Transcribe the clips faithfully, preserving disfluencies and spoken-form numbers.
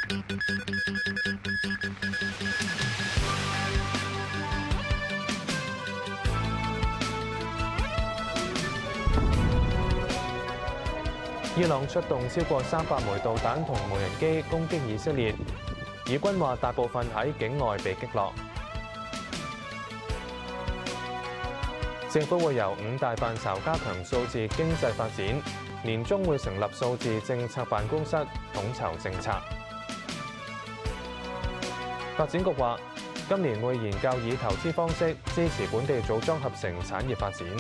伊朗出動超過三百枚導彈同無人機攻擊以色列，以軍話大部分喺境外被擊落。政府會由五大範疇加強數字經濟發展，年中會成立數字政策辦公室，統籌政策。發展局話，今年會研究以投資方式支持本地組裝合成產業發展。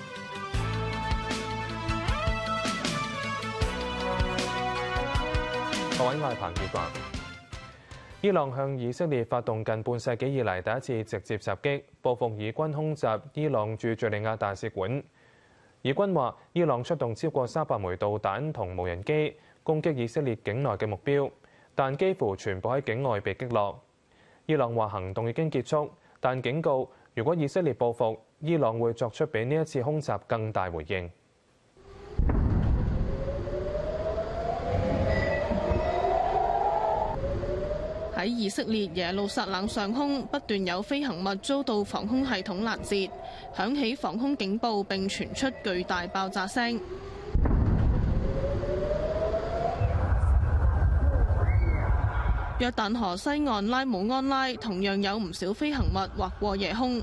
各位，我係彭傑華。伊朗向以色列發動近半世紀以嚟第一次直接襲擊，報復以軍空襲伊朗駐敘利亞大使館。以軍話，伊朗出動超過三百枚導彈同無人機攻擊以色列境內嘅目標，但幾乎全部喺境外被擊落。伊朗話行動已經結束，但警告如果以色列報復，伊朗會作出比呢一次空襲更大回應。 喺以色列耶路撒冷上空，不斷有飛行物遭到防空系統攔截，響起防空警報並傳出巨大爆炸聲。約旦河西岸拉姆安拉同樣有唔少飛行物劃過夜空。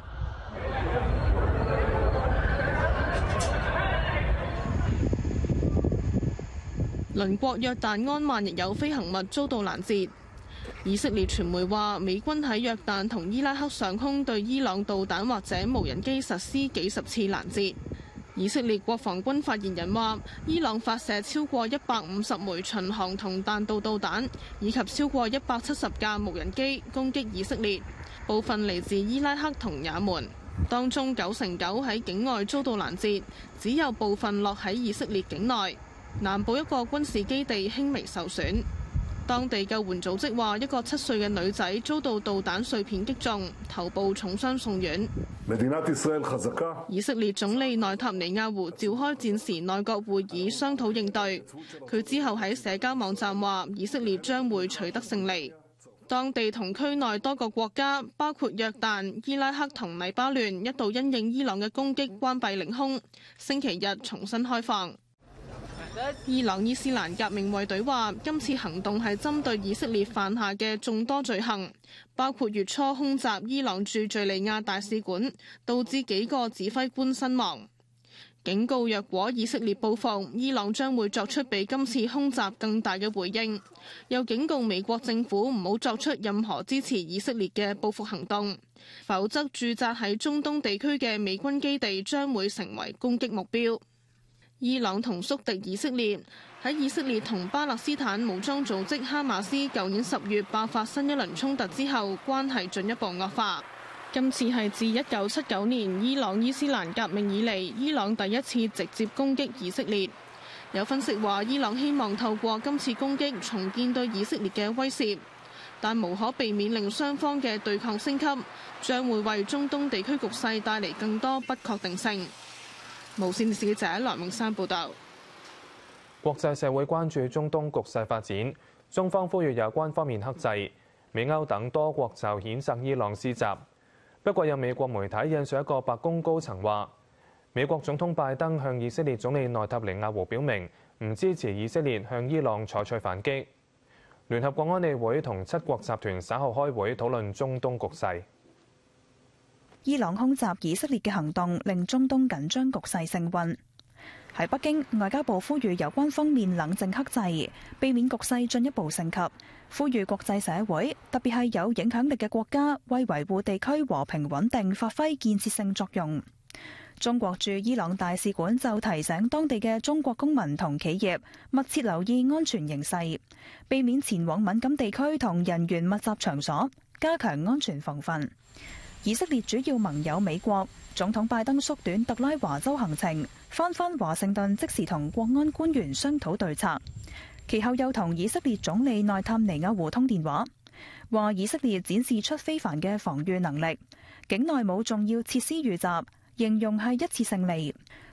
鄰國約旦安曼亦有飛行物遭到攔截。以色列傳媒話，美軍喺約旦同伊拉克上空對伊朗導彈或者無人機實施幾十次攔截。以色列國防軍發言人話，伊朗發射超過一百五十枚巡航同彈道導彈，以及超過一百七十架無人機攻擊以色列，部分嚟自伊拉克同也門，當中九成九喺境外遭到攔截，只有部分落喺以色列境內。南部一個軍事基地輕微受損。當地救援組織話，一個七歲嘅女仔遭到導彈碎片擊中，頭部重傷送院。以色列總理內塔尼亞胡召開戰時內閣會議商討應對。佢之後喺社交網站話，以色列將會取得勝利。當地同區內多個國家，包括約旦、伊拉克同黎巴嫩，一度因應伊朗嘅攻擊關閉領空，星期日重新開放。伊朗伊斯蘭革命衛隊話，今次行動係針對以色列犯下嘅眾多罪行，包括月初空襲伊朗駐敘利亞大使館，導致幾個指揮官身亡。警告若果以色列報復，伊朗將會作出比今次空襲更大嘅回應。又警告美國政府唔好作出任何支持以色列嘅報復行動，否則駐紮喺中東地區嘅美軍基地將會成為攻擊目標。伊朗同宿敵以色列，喺以色列同巴勒斯坦武裝組織哈馬斯舊年十月爆發新一輪衝突之後，關係進一步惡化。今次係自一九七九年伊朗伊斯蘭革命以嚟，伊朗第一次直接攻擊以色列。有分析話，伊朗希望透過今次攻擊重建對以色列嘅威懾，但無可避免令雙方嘅對抗升級，將會為中東地區局勢帶嚟更多不確定性。無線電視記者梁永山報道。 國際社會關注中東局勢發展，中方呼籲有關方面克制。美歐等多國就譴責伊朗施襲。不過有美國媒體引述一個白宮高層話，美國總統拜登向以色列總理內塔尼亞胡表明唔支持以色列向伊朗採取反擊。聯合國安理會同七國集團稍後開會討論中東局勢。 伊朗空襲以色列嘅行動令中東緊張局勢升溫。喺北京，外交部呼籲有關方面冷靜克制，避免局勢進一步升級，呼籲國際社會，特別係有影響力嘅國家，為維護地區和平穩定發揮建設性作用。中國駐伊朗大使館就提醒當地嘅中國公民同企業密切留意安全形勢，避免前往敏感地區同人員密集場所，加強安全防範。以色列主要盟友美國總統拜登縮短特拉華州行程，翻返華盛頓，即時同國安官員商討對策。其後又同以色列總理內塔尼亞胡通電話，話以色列展示出非凡嘅防禦能力，境內冇重要設施遇襲，形容係一次勝利。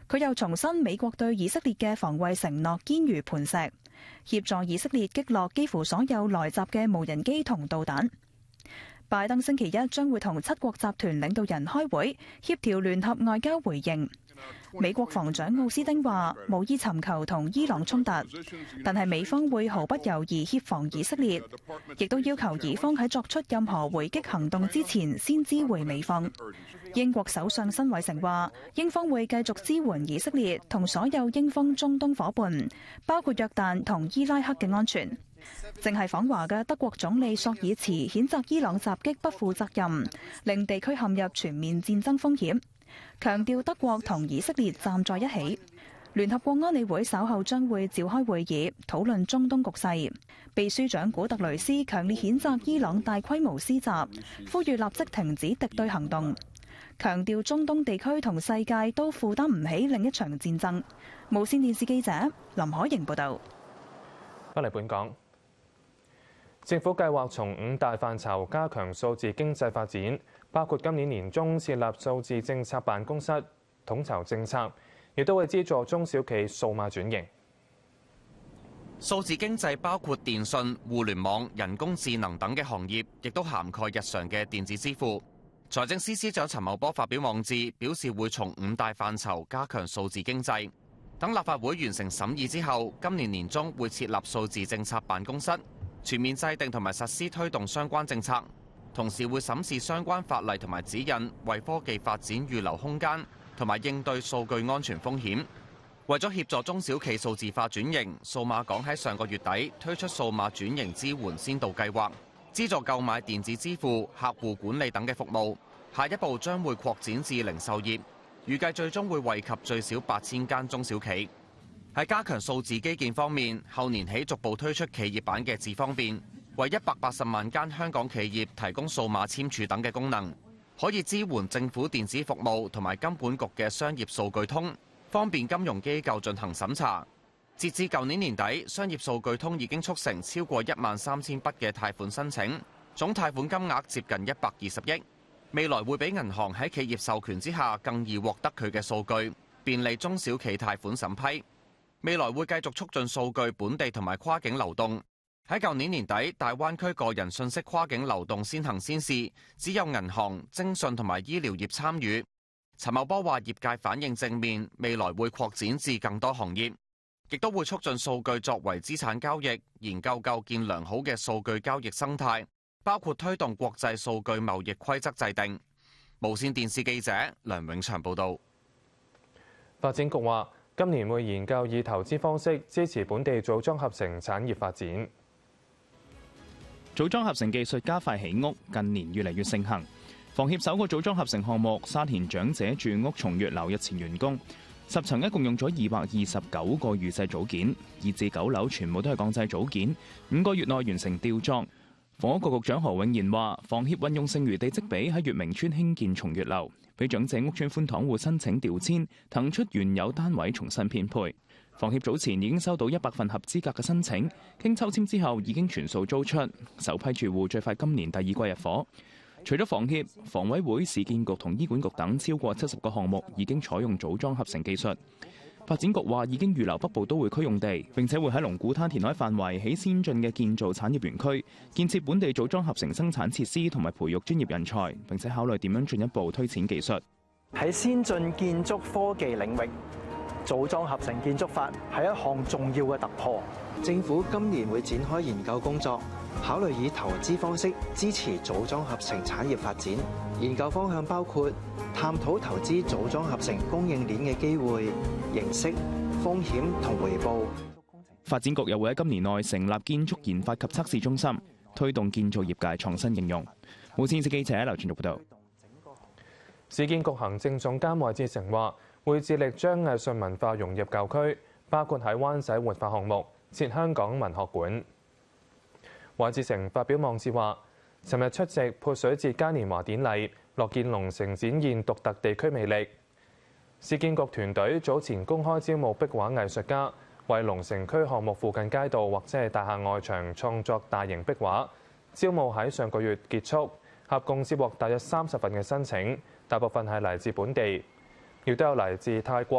佢又重申美國對以色列嘅防衛承諾堅如磐石，協助以色列擊落幾乎所有來襲嘅無人機同導彈。拜登星期一將會同七國集團領導人開會，協調聯合外交回應。美國防長奧斯汀話無意尋求同伊朗衝突，但係美方會毫不猶豫協防以色列，亦都要求以方喺作出任何回擊行動之前先知會美方。英國首相辛偉誠話，英方會繼續支援以色列同所有英方中東夥伴，包括約旦同伊拉克嘅安全。正係訪華嘅德國總理朔爾茨譴責伊朗襲擊不負責任，令地區陷入全面戰爭風險，強調德國同以色列站在一起。聯合國安理會稍後將會召開會議，討論中東局勢。秘書長古特雷斯強烈譴責伊朗大規模施襲，呼籲立即停止敵對行動，強調中東地區同世界都負擔唔起另一場戰爭。無線電視記者林海瑩報導。 返嚟本港，政府計劃從五大範疇加強數字經濟發展，包括今年年中設立數字政策辦公室，統籌政策，亦都會資助中小企數碼轉型。 數字經濟包括電訊、互聯網、人工智能等嘅行業，亦都涵蓋日常嘅電子支付。財政司司長陳茂波發表網誌，表示會從五大範疇加強數字經濟。等立法會完成審議之後，今年年中會設立數字政策辦公室，全面制定同埋實施推動相關政策，同時會審視相關法例同埋指引，為科技發展預留空間，同埋應對數據安全風險。為咗協助中小企數字化轉型，數碼港喺上個月底推出數碼轉型支援先導計劃，資助購買電子支付、客戶管理等嘅服務。下一步將會擴展至零售業，預計最終會惠及最少八千間中小企。喺加強數字基建方面，後年起逐步推出企業版嘅智方便，為一百八十萬間香港企業提供數碼簽署等嘅功能，可以支援政府電子服務同埋金管局嘅商業數據通，方便金融機構進行審查。截至舊年年底，商業數據通已經促成超過一萬三千筆嘅貸款申請，總貸款金額接近一百二十億。未來會俾銀行喺企業授權之下更易獲得佢嘅數據，便利中小企貸款審批。未來會繼續促進數據本地同埋跨境流動。喺舊年年底，大灣區個人信息跨境流動先行先試，只有銀行、徵信同埋醫療業參與。陳茂波話業界反應正面，未來會擴展至更多行業，亦都會促進數據作為資產交易，研究構建良好嘅數據交易生態，包括推動國際數據貿易規則制定。無線電視記者梁永祥報導。 發展局話，今年會研究以投資方式支持本地組裝合成產業發展。 組裝合成技術加快起屋，近年越嚟越盛行。房協首個組裝合成項目沙田長者住屋松月樓日前完工，十層一共用咗二百二十九個預製組件，二至九樓全部都係鋼製組件，五個月內完成吊裝。房屋局局長何永賢話，房協運用剩餘地積比喺月明村興建松月樓，俾長者屋邨寬敞戶申請調遷，騰出原有單位重新編配。房協早前已經收到一百份合資格嘅申請，經抽籤之後已經全數租出，首批住戶最快今年第二季入伙。除咗房協、房委會、市建局同醫管局等超過七十個項目已經採用組裝合成技術。發展局話已經預留北部都會區用地，並且會喺龍鼓灘填海範圍起先進嘅建造產業園區，建設本地組裝合成生產設施同埋培育專業人才，並且考慮點樣進一步推展技術。 喺先進建築科技領域，組裝合成建築法係一項重要嘅突破。 政府今年會展開研究工作，考慮以投資方式支持組裝合成產業發展。研究方向包括探討投資組裝合成供應鏈嘅機會、形式、風險同回報。 發展局又會喺今年內成立建築研發及測試中心，推動建造業界創新應用。無線電視記者劉俊玉報道。 市建局行政總監韋志成話，會致力將藝術文化融入舊區，包括喺灣仔活化項目設香港文學館。韋志成發表網誌話，尋日出席潑水節嘉年華典禮，樂見龍城展現獨特地區魅力。市建局團隊早前公開招募壁畫藝術家，為龍城區項目附近街道或者係大廈外牆創作大型壁畫。招募喺上個月結束，合共接獲大約三十份嘅申請，大部分係嚟自本地，亦都有嚟自泰國、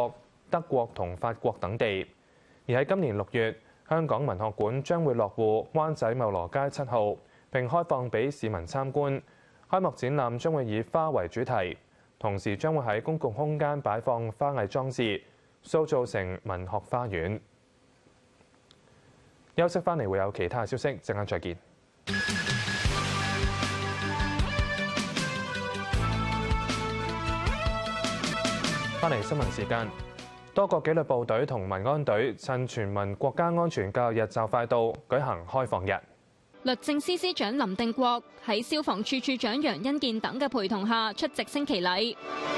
德國同法國等地。而喺今年六月，香港文學館將會落戶灣仔茂羅街七號，並開放俾市民參觀。開幕展覽將會以花為主題，同時將會喺公共空間擺放花藝裝置，塑造成文學花園。休息返嚟會有其他消息，陣間再見。返嚟新聞時間，多個紀律部隊同民安隊趁全民國家安全教育日就快到，舉行開放日。 律政司司長林定國喺消防處處長楊恩健等嘅陪同下出席升旗禮。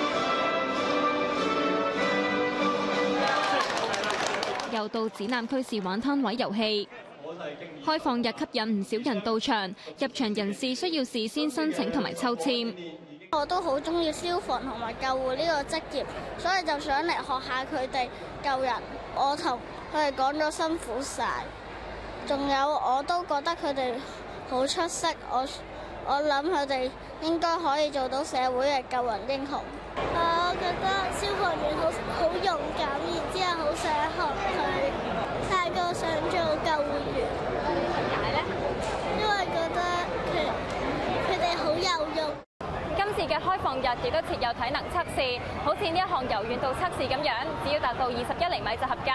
又到展覽區試玩攤位遊戲。開放日吸引唔少人到場，入場人士需要事先申請同埋抽籤。 我都好中意消防同埋救護呢個職業，所以就想嚟學下佢哋救人。我同佢哋講咗辛苦晒，仲有我都覺得佢哋好出色。我我諗佢哋應該可以做到社會嘅救人英雄。我覺得消防員好好勇敢，然之後好想學佢，大個想做救護員。點解咧？因為覺得佢佢哋好有用。 今次嘅開放日亦都設有體能測試，好似呢一項柔軟度測試咁樣，只要達到二十一厘米就合格。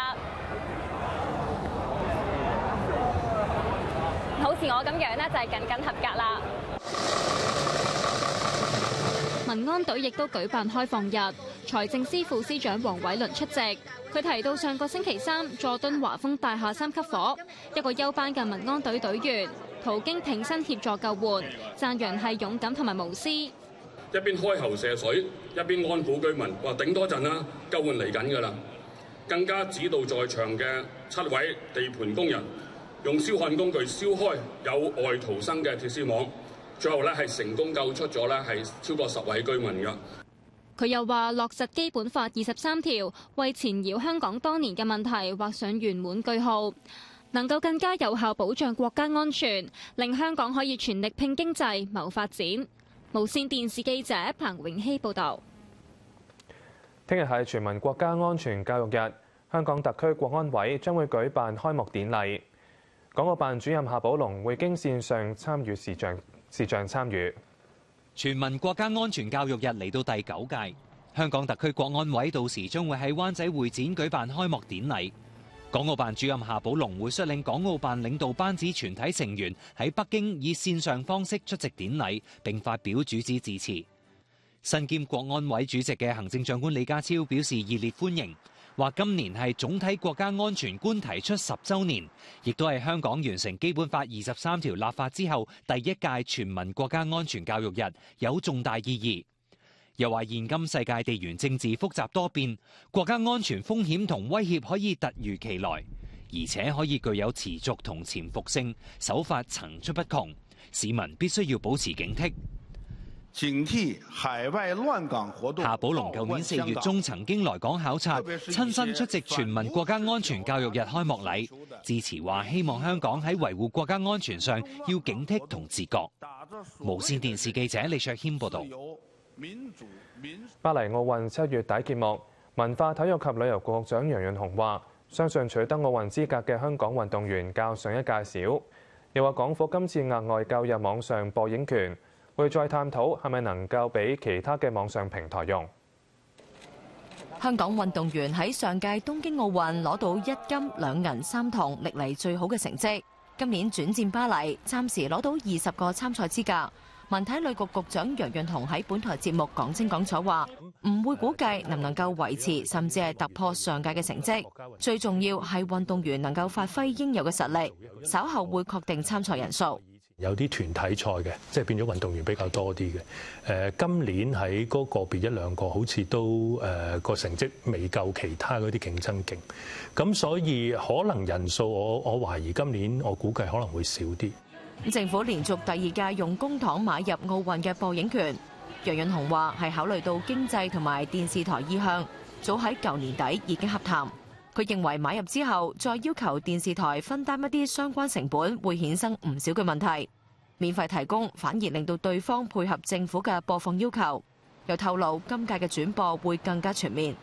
好似我咁樣呢，就係僅僅合格啦。民安隊亦都舉辦開放日，財政司副司長黃偉綸出席。佢提到上個星期三佐敦華豐大廈三級火，一個休班嘅民安隊隊員途經挺身協助救援，讚揚係勇敢同埋無私。 一邊開喉射水，一邊安撫居民，話頂多陣啦，救援嚟緊㗎啦。更加指導在場嘅七位地盤工人，用燒焊工具燒開有礙逃生嘅鐵絲網，最後咧係成功救出咗咧係超過十位居民㗎。 佢又話落實基本法二十三條，為纏繞香港多年嘅問題畫上圓滿句號，能夠更加有效保障國家安全，令香港可以全力拼經濟、謀發展。無線電視記者彭永熙報導。 聽日係全民國家安全教育日，香港特區國安委將會舉辦開幕典禮。港澳辦主任夏寶龍會經線上參與視像視像參與。 全民國家安全教育日嚟到第九屆，香港特區國安委到時將會喺灣仔會展舉辦開幕典禮。港澳辦主任夏寶龍會率領港澳辦領導班子全體成員喺北京以線上方式出席典禮，並發表主旨致辭。身兼國安委主席嘅行政長官李家超表示熱烈歡迎，話今年係總體國家安全觀提出十週年，亦都係香港完成基本法二十三條立法之後第一屆全民國家安全教育日，有重大意義。又話現今世界地緣政治複雜多變，國家安全風險同威脅可以突如其來，而且可以具有持續同潛伏性，手法層出不窮，市民必須要保持警惕。 警惕海外亂港活動。 夏寶龍舊年四月中曾經來港考察，親身出席全民國家安全教育日開幕禮，致辭話希望香港喺維護國家安全上要警惕同自覺。無線電視記者李卓謙報導。 巴黎奧運七月底揭幕，文化體育及旅遊局局長楊潤雄話：相信取得奧運資格嘅香港運動員較上一屆少。又話港府今次額外購入網上播映權，會再探討係咪能夠俾其他嘅網上平台用。 香港運動員喺上屆東京奧運攞到一金兩銀三銅，歷嚟最好嘅成績。今年轉戰巴黎，暫時攞到二十個參賽資格。文體旅局局長楊潤雄喺本台節目講清講楚話，唔會估計能唔能夠維持甚至係突破上屆嘅成績，最重要係運動員能夠發揮應有嘅實力。稍後會確定參賽人數。 有啲團體賽嘅，即係變咗運動員比較多啲嘅。誒，今年喺嗰個別一兩個好似都誒個成績未夠其他嗰啲競爭勁，咁所以可能人數我我懷疑今年我估計可能會少啲。 政府連續第二屆用公帑買入奧運嘅播映權，楊潤雄話係考慮到經濟同埋電視台意向，早喺舊年底已經洽談。佢認為買入之後再要求電視台分擔一啲相關成本，會衍生唔少嘅問題。免費提供反而令到對方配合政府嘅播放要求。又透露今屆嘅轉播會更加全面。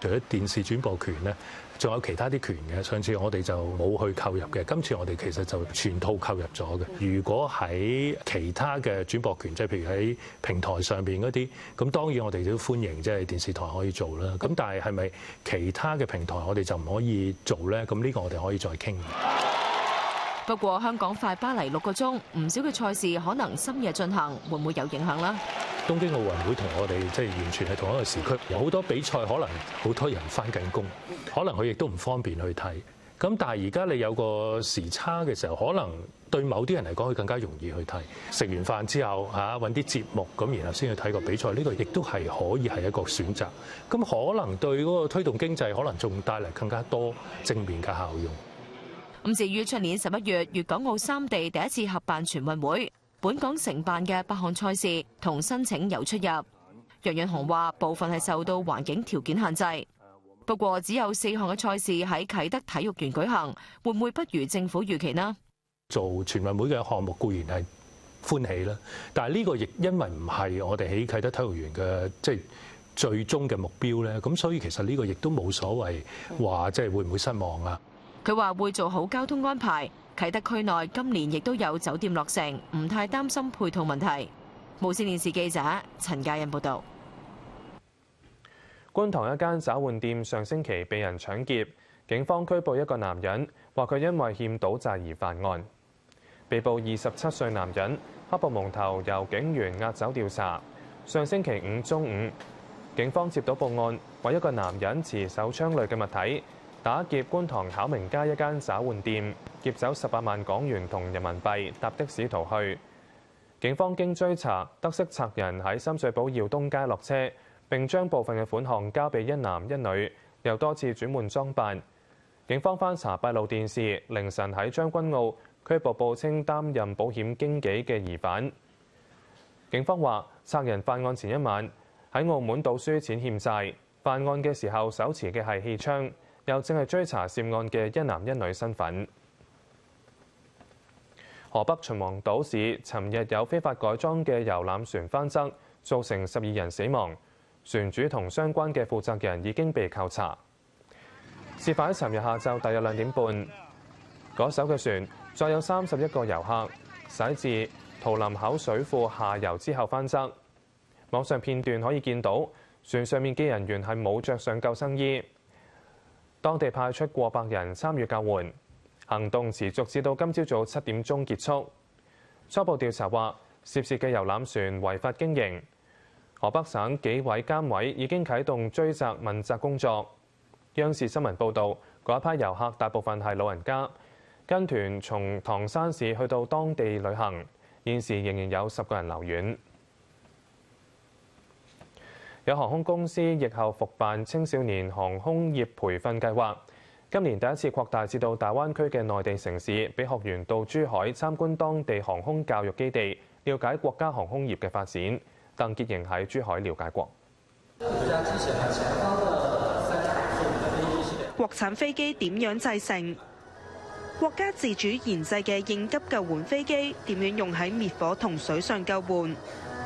除咗電視轉播權咧，仲有其他啲權嘅。上次我哋就冇去購入嘅，今次我哋其實就全套購入咗嘅。如果喺其他嘅轉播權，即係譬如喺平台上邊嗰啲，咁當然我哋都歡迎即係電視台可以做啦。咁但係係咪其他嘅平台我哋就唔可以做咧？咁呢個我哋可以再傾。 不過香港快巴黎六個鐘，唔少嘅賽事可能深夜進行，會唔會有影響呢？ 東京奧運會同我哋即係完全係同一個時區，有好多比賽可能好多人返緊工，可能佢亦都唔方便去睇。咁但係而家你有個時差嘅時候，可能對某啲人嚟講，佢更加容易去睇。食完飯之後嚇揾啲節目咁，然後先去睇個比賽，呢個亦都係可以係一個選擇。咁可能對嗰個推動經濟，可能仲帶嚟更加多正面嘅效用。 咁至於出年十一月，粵港澳三地第一次合辦全運會，本港承辦嘅八項賽事同申請有出入。楊潤雄話部分係受到環境條件限制，不過只有四項嘅賽事喺啟德體育園舉行，會唔會不如政府預期呢？ 做全運會嘅項目固然係歡喜啦，但係呢個亦因為唔係我哋喺啟德體育園嘅即係最終嘅目標咧，咁所以其實呢個亦都冇所謂話即係會唔會失望啊？ 佢話會做好交通安排，啟德區內今年亦都有酒店落成，唔太擔心配套問題。無線電視記者陳嘉欣報導。 觀塘一間找換店上星期被人搶劫，警方拘捕一個男人，話佢因為欠賭債而犯案。被捕二十七歲男人黑布蒙頭，由警員押走調查。上星期五中午，警方接到報案，話一個男人持手槍類嘅物體打劫觀塘巧明街一間找換店，劫走十八萬港元同人民幣，搭的士逃去。警方經追查，得悉賊人喺深水埗耀東街落車，並將部分嘅款項交俾一男一女，又多次轉換裝扮。警方翻查閉路電視，凌晨喺將軍澳拘捕報稱擔任保險經紀嘅疑犯。警方話，賊人犯案前一晚喺澳門賭輸錢欠債，犯案嘅時候手持嘅係氣槍。又正係追查涉案嘅一男一女身份。河北秦皇島市尋日有非法改裝嘅遊覽船翻側，造成十二人死亡，船主同相關嘅負責人已經被扣查。事發喺尋日下晝大約兩點半，嗰艘嘅船載有三十一個遊客，駛至圖林口水庫下游之後翻側。網上片段可以見到船上面嘅人員係冇着上救生衣。當地派出過百人參與救援，行動持續至到今朝早七點鐘結束。初步調查話，涉事嘅遊覽船違法經營。河北省紀委監委已經啟動追責問責工作。央視新聞報導，嗰一批遊客大部分係老人家，跟團從唐山市去到當地旅行，現時仍然有十個人留院。有航空公司疫後復辦青少年航空業培訓計劃，今年第一次擴大至到大灣區嘅內地城市，俾學員到珠海參觀當地航空教育基地，了解國家航空業嘅發展。鄧潔瑩喺珠海了解過。 國產飛機點樣製成？國家自主研製嘅應急救援飛機點樣用喺滅火同水上救援？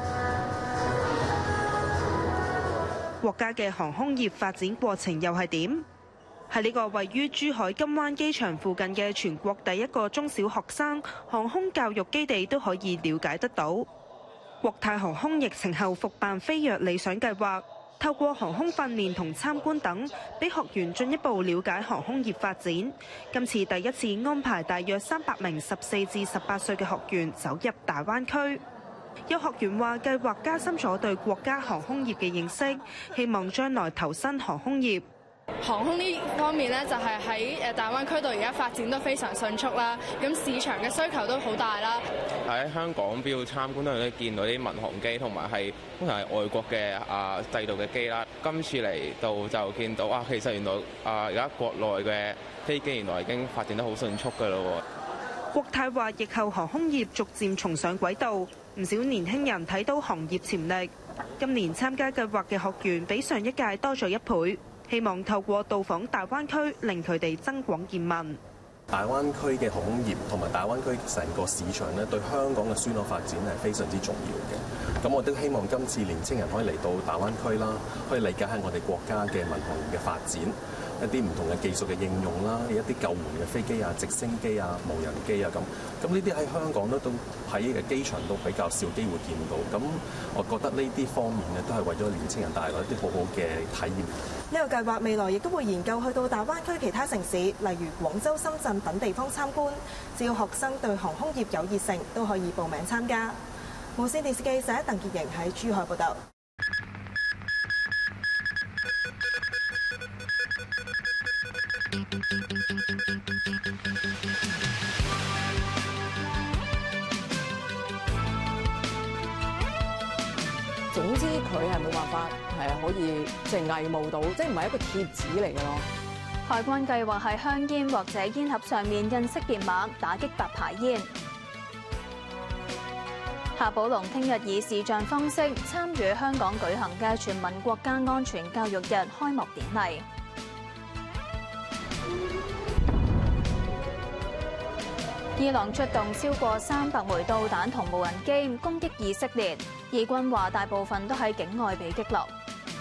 國家嘅航空業發展過程又係點？喺呢個位於珠海金灣機場附近嘅全國第一個中小學生航空教育基地都可以了解得到。國泰航空疫情後復辦飛躍理想計劃，透過航空訓練同參觀等，俾學員進一步了解航空業發展。今次第一次安排大約三百名十四至十八歲嘅學員走入大灣區。有學員話計劃加深咗對國家航空業嘅認識，希望將來投身航空業。 航空呢方面咧，就係喺誒大灣區度而家發展得非常迅速啦，咁市場嘅需求都好大啦。 喺香港邊度參觀都有見到啲民航機，同埋係通常係外國嘅啊制度嘅機啦。今次嚟到就見到啊，其實原來啊而家國內嘅飛機原來已經發展得好迅速㗎咯。 國泰話疫後航空業逐漸重上軌道，唔少年輕人睇到行業潛力。今年參加計劃嘅學員比上一屆多咗一倍，希望透過到訪大灣區令佢哋增廣見聞。 大灣區嘅航空業同埋大灣區成個市場咧，對香港嘅輸入發展係非常之重要嘅。咁我都希望今次年青人可以嚟到大灣區啦，可以理解下我哋國家嘅民航嘅發展，一啲唔同嘅技術嘅應用啦，一啲救援嘅飛機啊、直升機啊、無人機啊咁。咁呢啲喺香港咧都喺嘅機場都比較少機會見到。咁我覺得呢啲方面咧都係為咗年青人帶來一啲好好嘅體驗。 呢個計劃未來亦都會研究去到大灣區其他城市，例如廣州、深圳等地方參觀。只要學生對航空業有熱誠，都可以報名參加。無線電視記者鄧潔瑩喺珠海報道。 總之佢係冇辦法係可以即係偽冒到，即係唔係一個貼紙嚟嘅咯。 海關計劃喺香煙或者煙盒上面印識別碼，打擊白牌煙。夏寶龍聽日以視像方式參與香港舉行嘅全民國家安全教育日開幕典禮。伊朗出動超過三百枚導彈同無人機攻擊以色列，以軍話大部分都喺境外被擊落。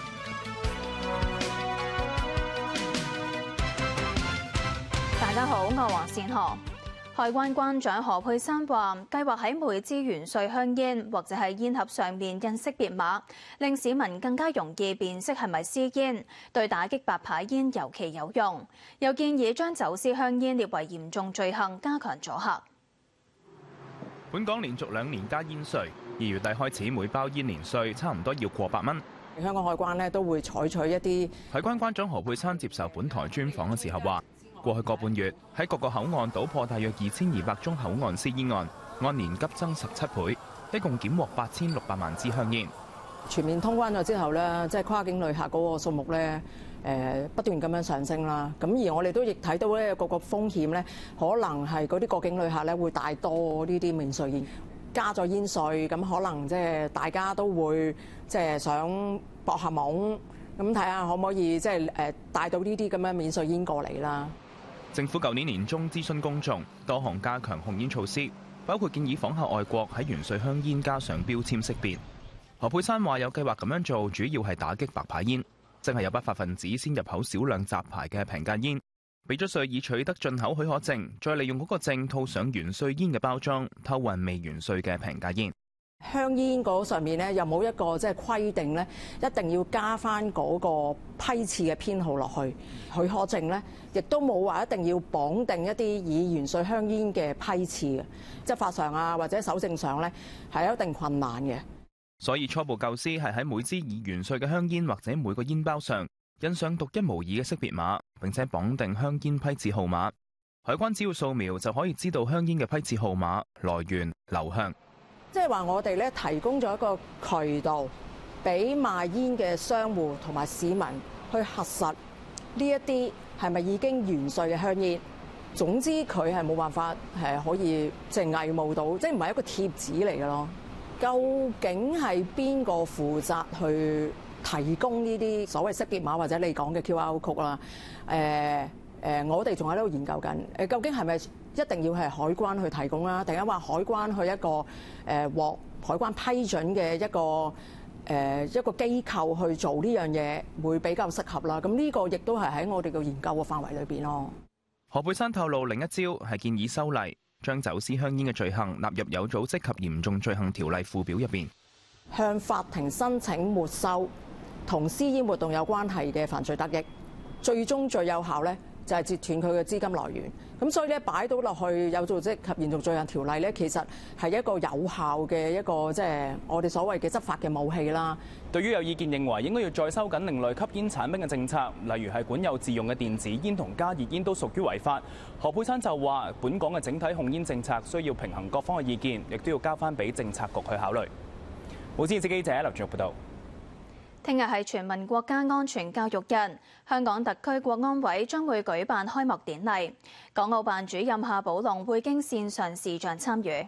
大家好，我係黃善河。海關關長何佩珊話，計劃喺每支完稅香煙或者係煙盒上面印識別碼，令市民更加容易辨識係咪私煙，對打擊白牌煙尤其有用。又建議將走私香煙列為嚴重罪行，加強阻嚇。 本港連續兩年加煙稅，二月底開始每包煙年稅差唔多要過百蚊。 香港海關呢都會採取一啲。 海關關長何佩珊接受本台專訪嘅時候話，過去個半月喺各個口岸搗破大約二千二百宗口岸私煙案，按年急增十七倍，一共檢獲八千六百萬支香煙。 全面通關咗之後咧，即係跨境旅客嗰個數目咧，誒不斷咁樣上升啦。咁而我哋都亦睇到咧，個個風險咧，可能係嗰啲過境旅客咧會帶多呢啲免稅煙，加咗煙稅，咁可能即係大家都會即係想搏下懵，咁睇下可唔可以即係誒帶到呢啲咁樣免稅煙過嚟啦。 政府舊年年中諮詢公眾，多項加強控煙措施，包括建議仿效外國喺完稅香煙加上標籤識別。何佩珊話有計劃咁樣做，主要係打擊白牌煙，即係有不法分子先入口少量雜牌嘅平價煙，俾咗稅以取得進口許可證，再利用嗰個證套上完稅煙嘅包裝，偷運未完稅嘅平價煙。 香煙嗰上面咧，又冇一個即係規定咧，一定要加翻嗰個批次嘅編號落去。許可證咧，亦都冇話一定要綁定一啲以完稅香煙嘅批次嘅，執法上啊或者搜證上咧係有一定困難嘅。 所以初步構思係喺每支已完稅嘅香煙或者每個煙包上印上獨一無二嘅識別碼，並且綁定香煙批次號碼。海關只要掃描就可以知道香煙嘅批次號碼、來源、流向。 即係話我哋咧提供咗一個渠道，俾賣煙嘅商戶同埋市民去核實呢一啲係咪已經完稅嘅香煙。總之佢係冇辦法係可以即係偽冒到，即係唔係一個貼紙嚟嘅咯。究竟係邊個負責去提供呢啲所謂識別碼或者你講嘅 Q R code 啦？誒誒，我哋仲喺度研究緊誒，究竟係咪一定要係海關去提供啦？定係話海關去一個誒獲海關批准嘅一個誒一個機構去做呢樣嘢，會比較適合啦。咁呢個亦都係喺我哋嘅研究嘅範圍裏邊咯。 何佩珊透露另一招係建議修例，將走私香煙嘅罪行納入有組織及嚴重罪行條例附表入邊， 向法庭申請沒收同私煙活動有關係嘅犯罪得益，最終最有效咧就係截斷佢嘅資金來源。咁所以咧擺到落去有組織及嚴重罪行條例咧，其實係一個有效嘅一個即係我哋所謂嘅執法嘅武器啦。 對於有意見認為應該要再收緊另類吸煙產品嘅政策，例如係管有自用嘅電子煙同加熱煙都屬於違法。何佩珊就話：本港嘅整體控煙政策需要平衡各方嘅意見，亦都要交翻俾政策局去考慮。無線電視記者劉俊報道。 聽日係全民國家安全教育日，香港特區國安委將會舉辦開幕典禮，港澳辦主任夏寶龍會經線上視像參與。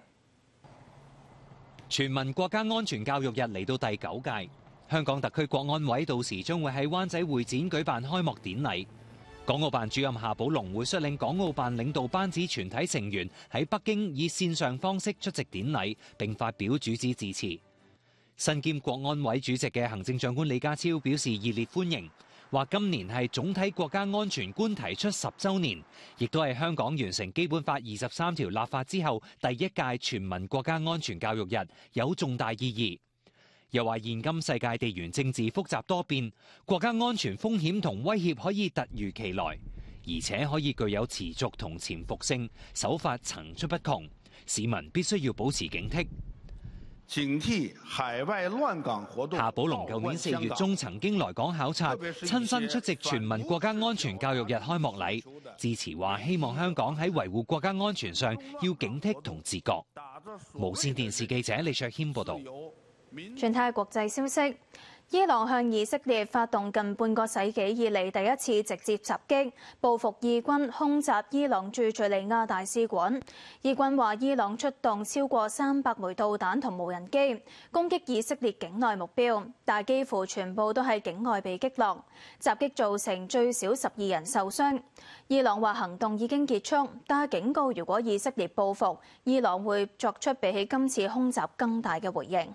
全民國家安全教育日嚟到第九屆，香港特區國安委到時將會喺灣仔會展舉辦開幕典禮， 港澳辦主任夏寶龍會率領港澳辦領導班子全體成員喺北京以線上方式出席典禮並發表主旨致辭。身兼國安委主席嘅行政長官李家超表示熱烈歡迎，話今年係總體國家安全觀提出十週年，亦都係香港完成基本法二十三條立法之後第一屆全民國家安全教育日，有重大意義。又話現今世界地緣政治複雜多變，國家安全風險同威脅可以突如其來，而且可以具有持續同潛伏性，手法層出不窮，市民必須要保持警惕。 警惕海外亂港活動。 夏寶龍舊年四月中曾經來港考察，親身出席全民國家安全教育日開幕禮，致辭話希望香港喺維護國家安全上要警惕同自覺。無線電視記者李卓謙報道。 轉睇國際消息，伊朗向以色列發動近半個世紀以嚟第一次直接襲擊，報復以軍空襲伊朗駐敘利亞大使館。以軍話伊朗出動超過三百枚導彈同無人機攻擊以色列境內目標，但幾乎全部都係境外被擊落。襲擊造成最少十二人受傷。伊朗話行動已經結束，但係警告如果以色列報復，伊朗會作出比起今次空襲更大嘅回應。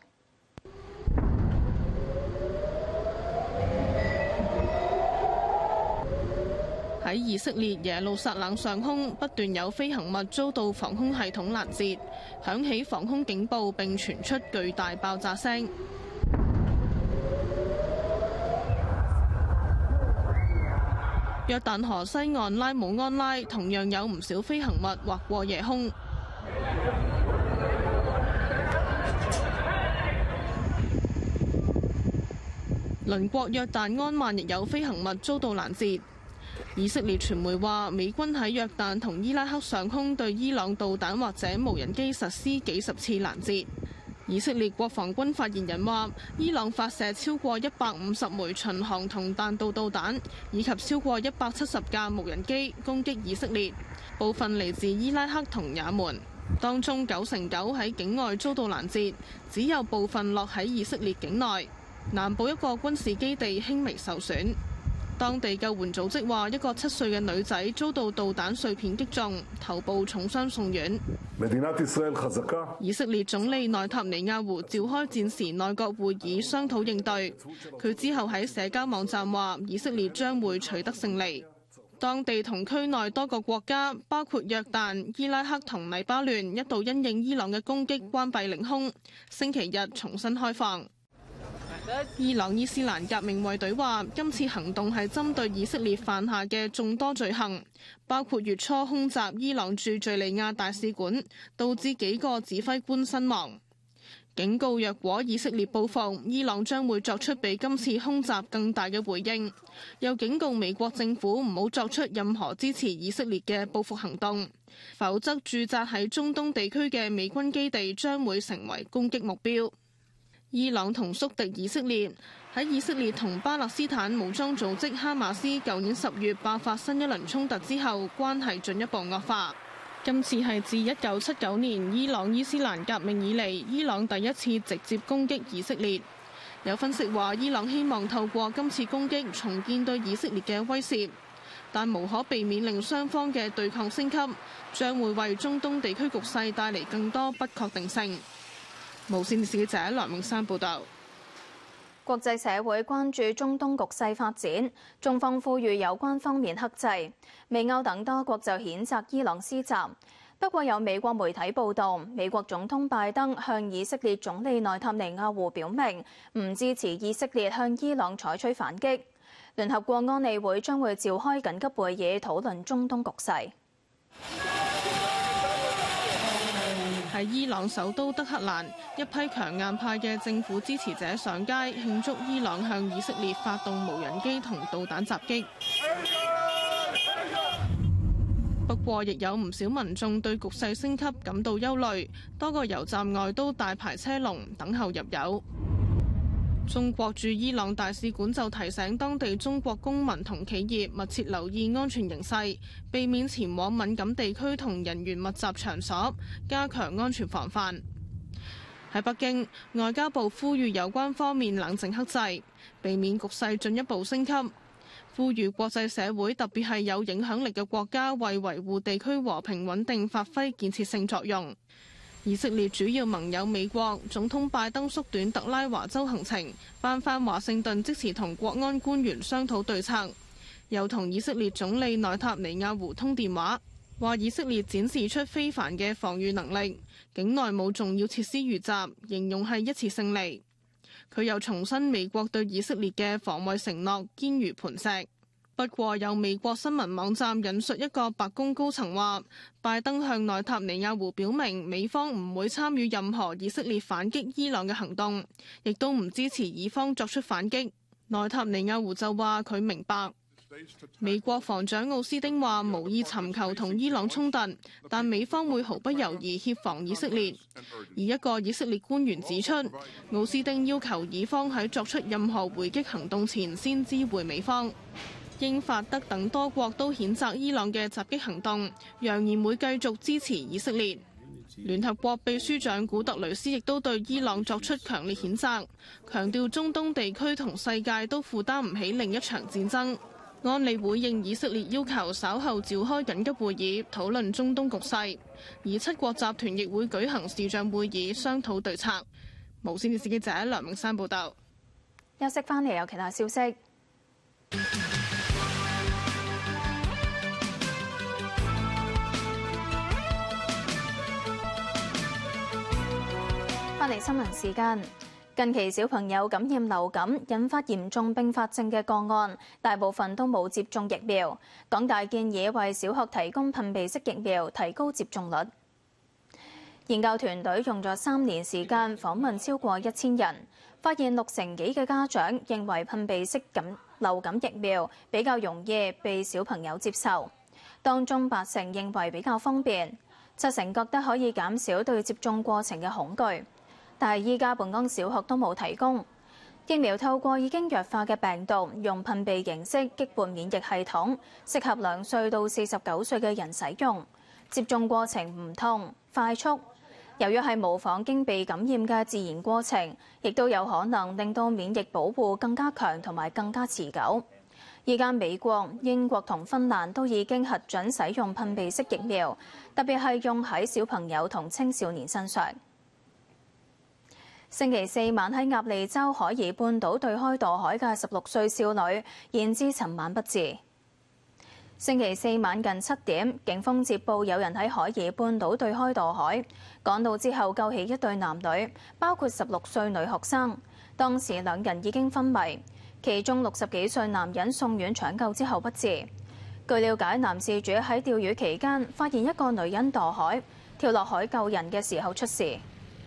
喺以色列耶路撒冷上空不斷有飛行物遭到防空系統攔截，響起防空警報並傳出巨大爆炸聲。約旦河西岸拉姆安拉同樣有唔少飛行物劃過夜空。鄰國約旦安曼亦有飛行物遭到攔截。以色列傳媒話，美軍喺約旦同伊拉克上空對伊朗導彈或者無人機實施幾十次攔截。以色列國防軍發言人話，伊朗發射超過一百五十枚巡航同彈道導彈，以及超過一百七十架無人機攻擊以色列，部分嚟自伊拉克同也門，當中九成九喺境外遭到攔截，只有部分落喺以色列境內。南部一個軍事基地輕微受損。當地救援組織話，一個七歲嘅女仔遭到導彈碎片擊中，頭部重傷送院。以色列總理內塔尼亞胡召開戰時內閣會議商討應對。佢之後喺社交網站話，以色列將會取得勝利。當地同區內多個國家，包括約旦、伊拉克同黎巴嫩，一度因應伊朗嘅攻擊關閉領空，星期日重新開放。伊朗伊斯蘭革命衛隊話，今次行動係針對以色列犯下嘅眾多罪行，包括月初空襲伊朗駐敘利亞大使館，導致幾個指揮官身亡。警告若果以色列報復，伊朗將會作出比今次空襲更大嘅回應。又警告美國政府唔好作出任何支持以色列嘅報復行動，否則駐紮喺中東地區嘅美軍基地將會成為攻擊目標。伊朗同宿敵以色列喺以色列同巴勒斯坦武裝組織哈馬斯舊年十月爆發新一輪衝突之後，關係進一步惡化。今次係自一九七九年伊朗伊斯蘭革命以嚟，伊朗第一次直接攻擊以色列。有分析話，伊朗希望透過今次攻擊重建對以色列嘅威懾，但無可避免令雙方嘅對抗升級，將會為中東地區局勢帶嚟更多不確定性。無線電視記者梁永山報道。 國際社會關注中東局勢發展，中方呼籲有關方面克制。美歐等多國就譴責伊朗施襲。不過有美國媒體報道，美國總統拜登向以色列總理內塔尼亞胡表明唔支持以色列向伊朗採取反擊。聯合國安理會將會召開緊急會議討論中東局勢。 喺伊朗首都德黑蘭，一批強硬派嘅政府支持者上街慶祝伊朗向以色列發動無人機同導彈襲擊。不過，亦有唔少民眾對局勢升級感到憂慮，多個油站外都大排車龍等候入油。中國駐伊朗大使館就提醒當地中國公民同企業密切留意安全形勢，避免前往敏感地區同人員密集場所，加強安全防範。喺北京，外交部呼籲有關方面冷靜克制，避免局勢進一步升級。 呼籲國際社會，特別係有影響力嘅國家，為維護地區和平穩定發揮建設性作用。以色列主要盟友美國總統拜登縮短特拉華州行程，返返華盛頓即時同國安官員商討對策，又同以色列總理內塔尼亞胡通電話，話以色列展示出非凡嘅防禦能力，境內冇重要設施遇襲，形容係一次勝利。佢又重申美國對以色列嘅防衛承諾堅如磐石。不過有美國新聞網站引述一個白宮高層話，拜登向內塔尼亞胡表明美方唔會參與任何以色列反擊伊朗嘅行動，亦都唔支持以方作出反擊。內塔尼亞胡就話佢明白。美國防長奧斯丁話無意尋求同伊朗衝突，但美方會毫不猶豫協防以色列。而一個以色列官員指出，奧斯丁要求以方喺作出任何回擊行動前先知會美方。英法德等多國都譴責伊朗嘅襲擊行動，揚言會繼續支持以色列。聯合國秘書長古特雷斯亦都對伊朗作出強烈譴責，強調中東地區同世界都負擔唔起另一場戰爭。安理會應以色列要求，稍後召開緊急會議討論中東局勢，而七國集團亦會舉行視像會議商討對策。無線電視記者梁明山報道。 休息翻嚟有其他消息。翻嚟新聞時間。近期小朋友感染流感引發嚴重併發症嘅個案，大部分都冇接種疫苗。港大建議為小學提供噴鼻式疫苗，提高接種率。研究團隊用咗三年時間訪問超過一千人，發現六成幾嘅家長認為噴鼻式感流感疫苗比較容易被小朋友接受，當中八成認為比較方便，七成覺得可以減少對接種過程嘅恐懼。但係依家本港小學都冇提供疫苗，透過已經弱化嘅病毒，用噴鼻形式激活免疫系統，適合兩歲到四十九歲嘅人使用。接種過程唔痛快速，由於係模仿經被感染嘅自然過程，亦都有可能令到免疫保護更加強同埋更加持久。依家美國、英國同芬蘭都已經核准使用噴鼻式疫苗，特別係用喺小朋友同青少年身上。星期四晚喺鴨脷洲海怡半島對開墮海嘅十六歲少女，現至尋晚不治。星期四晚近七點，警方接報有人喺海怡半島對開墮海，趕到之後救起一對男女，包括十六歲女學生。當時兩人已經昏迷，其中六十幾歲男人送院搶救之後不治。據了解，男事主喺釣魚期間發現一個女人墮海，跳落海救人嘅時候出事。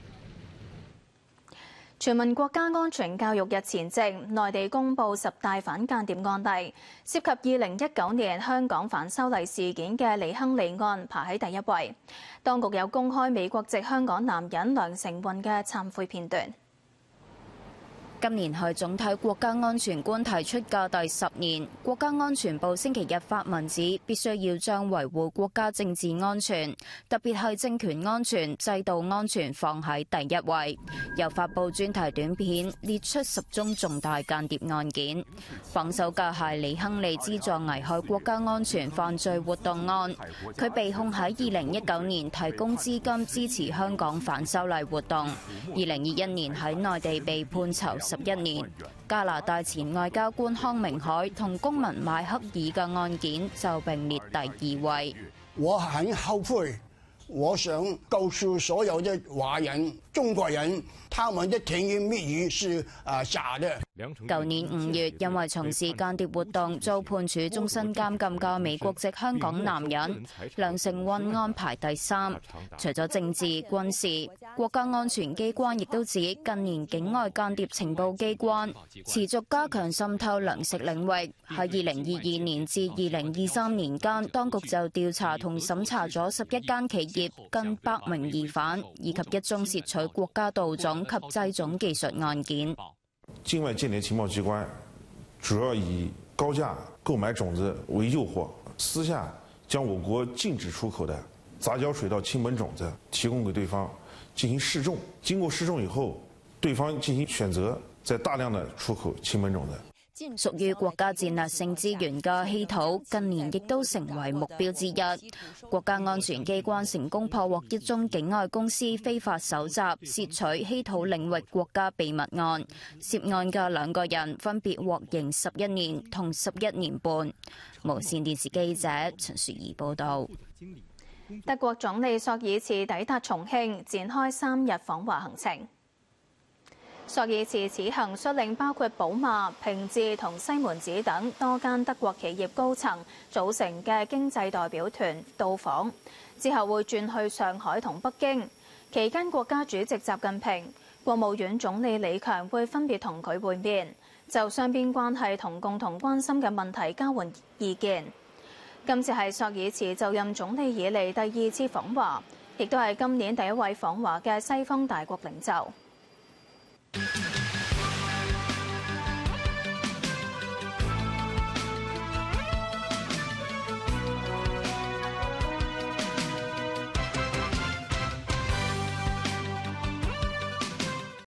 全民國家安全教育日前夕，內地公布十大反間諜案例，涉及二零一九年香港反修例事件嘅李亨利案排喺第一位。當局有公開美國籍香港男人梁成運嘅懺悔片段。 今年係總體國家安全觀提出嘅第十年，國家安全部星期日發文指，必須要將維護國家政治安全，特別係政權安全、制度安全放喺第一位。又發布專題短片，列出十宗重大間諜案件。榜首嘅係李亨利資助危害國家安全犯罪活動案，佢被控喺二零一九年提供資金支持香港反修例活動，二零二一年喺內地被判囚十一年。加拿大前外交官康明凱同公民邁克爾嘅案件就並列第二位。 我很後悔，我想告訴所有的華人、中國人，他們的甜言蜜語是啊假的。 舊年五月，因為從事間諜活動遭判處終身監禁嘅美國籍香港男人梁成運安排第三。除咗政治、軍事，國家安全機關亦都指近年境外間諜情報機關持續加強滲透糧食領域。喺二零二二年至二零二三年間，當局就調查同審查咗十一間企業、近百名疑犯，以及一宗竊取國家稻種及製種技術案件。 境外間諜情報機關主要以高價購買種子為誘惑，私下將我國禁止出口的雜交水稻親本種子提供給對方進行試種，經過試種以後，對方進行選擇，再大量的出口親本種子。 屬於國家戰略性資源嘅稀土，近年亦都成為目標之一。國家安全機關成功破獲一宗境外公司非法搜集、竊取稀土領域國家秘密案，涉案嘅兩個人分別獲刑十一年同十一年半。無線電視記者陳雪兒報導。 德國總理朔爾茨抵達重慶，展開三日訪華行程。朔爾茨此行率領包括寶馬、平治同西門子等多間德國企業高層組成嘅經濟代表團到訪，之後會轉去上海同北京。期間，國家主席習近平、國務院總理李強會分別同佢會面，就雙邊關係同共同關心嘅問題交換意見。今次係朔爾茨就任總理以嚟第二次訪華，亦都係今年第一位訪華嘅西方大國領袖。